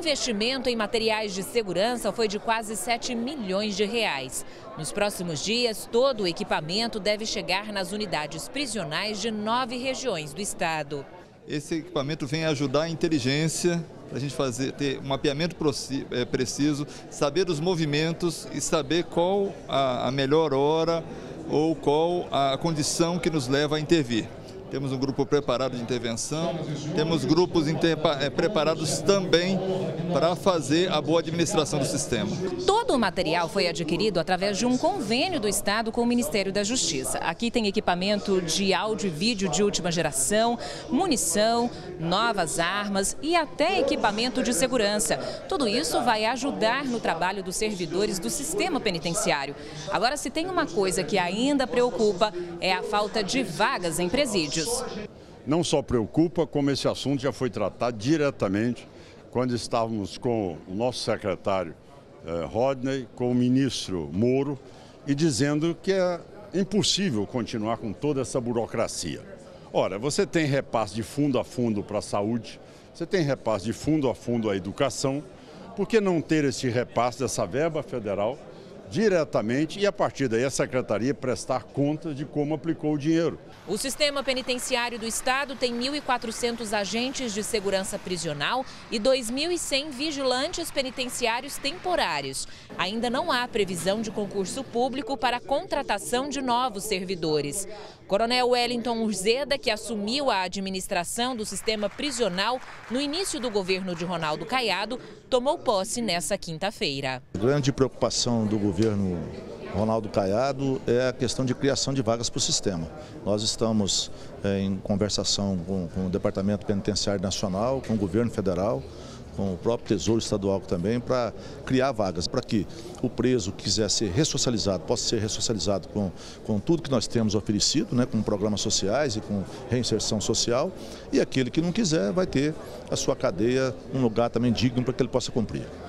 investimento em materiais de segurança foi de quase 7 milhões de reais. Nos próximos dias, todo o equipamento deve chegar nas unidades prisionais de 9 regiões do estado. Esse equipamento vem ajudar a inteligência, para a gente ter um mapeamento preciso, saber os movimentos e saber qual a melhor hora ou qual a condição que nos leva a intervir. Temos um grupo preparado de intervenção, temos grupos preparados também para fazer a boa administração do sistema. Todo o material foi adquirido através de um convênio do Estado com o Ministério da Justiça. Aqui tem equipamento de áudio e vídeo de última geração, munição, novas armas e até equipamento de segurança. Tudo isso vai ajudar no trabalho dos servidores do sistema penitenciário. Agora, se tem uma coisa que ainda preocupa, é a falta de vagas em presídios. Não só preocupa, como esse assunto já foi tratado diretamente quando estávamos com o nosso secretário Rodney, com o ministro Moro, e dizendo que é impossível continuar com toda essa burocracia. Ora, você tem repasse de fundo a fundo para a saúde, você tem repasse de fundo a fundo à educação, por que não ter esse repasse dessa verba federal diretamente e, a partir daí, a Secretaria prestar conta de como aplicou o dinheiro? O sistema penitenciário do estado tem 1.400 agentes de segurança prisional e 2.100 vigilantes penitenciários temporários. Ainda não há previsão de concurso público para a contratação de novos servidores. Coronel Wellington Urzeda, que assumiu a administração do sistema prisional no início do governo de Ronaldo Caiado, tomou posse nessa quinta-feira. A grande preocupação do governo Ronaldo Caiado é a questão de criação de vagas para o sistema. Nós estamos em conversação com o Departamento Penitenciário Nacional, com o governo federal, com o próprio Tesouro Estadual também, para criar vagas, para que o preso que quiser ser ressocializado, possa ser ressocializado com tudo que nós temos oferecido, né, com programas sociais e com reinserção social, e aquele que não quiser vai ter a sua cadeia, um lugar também digno para que ele possa cumprir.